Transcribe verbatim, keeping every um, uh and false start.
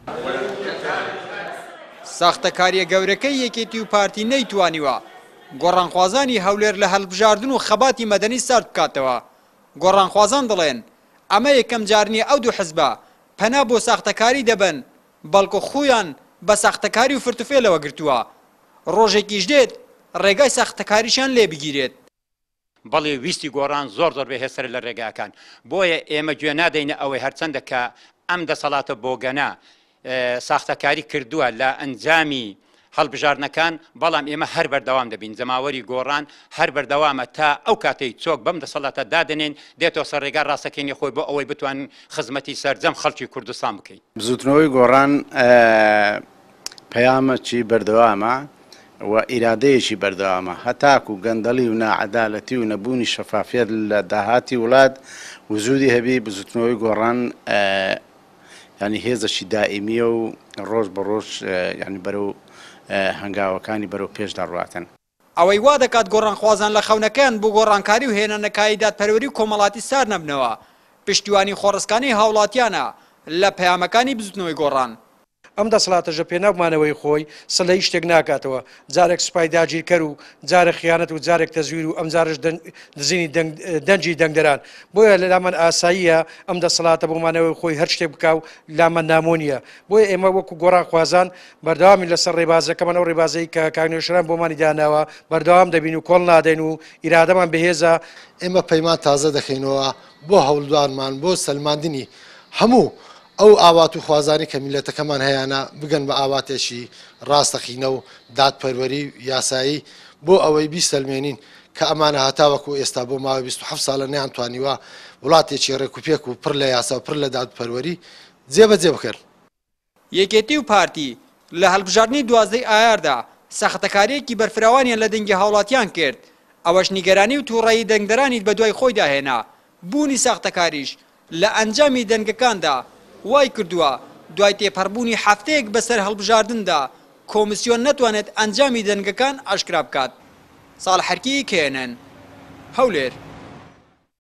ساختەکاریە گەورەکەی یەکێتی و پارتی نەیتوانیوە گۆڕانخوازانی هەولێر لە هەڵبژاردن و خەباتی مەدەنی سارد بکاتەوە. گۆڕانخوازان دەڵێن ئەمە یەکەم جار نییە ئەو دوو حزبە پەنا بۆ ساختەکاری دەبن، بەڵکو خۆیان بە ساختەکاری و فرتوفێلەوە گرتووە. ڕۆژێکیش دێت ڕێگای ساختەکاریشان لێ بگیرێت. بەڵێ ویستی گۆڕان زۆر زۆر بەهێزتر لە ڕێگاکان، بۆیە ئێمە گوێ نادەینە ئەوەی هەرچەندە کە ئەم دەسەڵاتە بۆگەنە ساختەکاری کردووە لە ئەنجامی هەڵبژاردنەکان، بەڵام ئێمە هەر بەردەوام دەبین. جەماوەری گۆڕان هەر بەردەوامە تا ئەو کاتەی چۆک بەم دەسەڵاتە دادنێن دێتەوە سەر ڕێگا ڕاستەکەینی خۆی بۆ ئەوەی بتوانن خزمەتی سەرجەم خەڵکی کوردستان بکەین. بزوتنەوەی گۆڕان پەیامەکی بەردەوامە و ئیرادەیەکی بەردەوامە، هەتاکو و گەندەڵی و ناعەدالەتی و نەبوونی شەفافیت لە داهاتی وڵات وجودی هەبی. بزوتنەوەی گۆڕان ینی هێزەشی دائیمیە و ڕۆژ بە ڕۆژ ینی بەرەو هەنگاوەکانی بەرەو پێشدا ڕاتن. ئەوەی وا دەکات گۆڕانخوازان لە خەونەکەیان بۆ گۆڕانکاری و هێنانەکانی دادپەروەری و کۆمەڵاتی سار نەبنەوە، پشتیوانی خۆڕستکانی هاوڵاتیانە لە پەیامەکانی بزوتنەوەی گۆڕان. ئەم دەسەڵاتەژە پێناومانەوەی خۆی سلەی شتێک ناکاتەوە، جارێک سوپای داگیرکەر و جارێک خیانەت و جارێک تەزویر و ئەم جارش دزینی دەنجی دەنگدەران. بۆیە لە لامان ئاساییە ئەم دەسەڵاتە بۆمانەوەی خۆی هەر شتێک بکاو لامان نامۆنیە. بۆیە ئێمە وەکو گۆڕانخوازان بەردەوامی لەسەر ڕێبازەکەمان ئەو ڕێبازەی کە کاگنێشران بۆمانی داناوە بەردەوام دەبین و کۆڵ نادەین و ئیرادەمان بەهێزە. ئێمە پەیمان تازە دەخینەوە بۆ هەوڵدوانمان بۆ سەلماندنی هەموو ئەو ئاوات و خوازانی کە میلەتەکەمان هەیەە بگەن بە ئاواتێکی ڕاستەخینە و دادپەروەری یاسایی بۆ ئەوەی بیسەلمێنین کە ئەمانە هەتاوەکو ئێستا بۆ ماوەی بیست و حەوت ساڵە نەیانتوانیوە وڵاتێکی ڕێکوپێک و پڕ لە یاسا و پڕ لە دادپەروەری جێبەجێ بکەن. یەکێتی و پارتی لە هەڵبژاردننی دوازدەی ئایاردا ساختەکاریەکی بەرفراوانیان لە دەنگی هاوڵاتیان کرد. ئەوەش نیگەرانی و تووڕەیی دەنگدەرانی بەدوای خۆی داهێنا. بوونی ساختەکاریش لە ئەنجامی دەنگەکاندا وای کردووە دوای تێپەڕبوونی هەفتەیەک بەسەر هەڵبژاردندا کۆمیسیۆن نەتوانێت ئەنجامی دەنگەکان ئاشکرا بکات. ساڵح حەرکی کێنن هەولێر.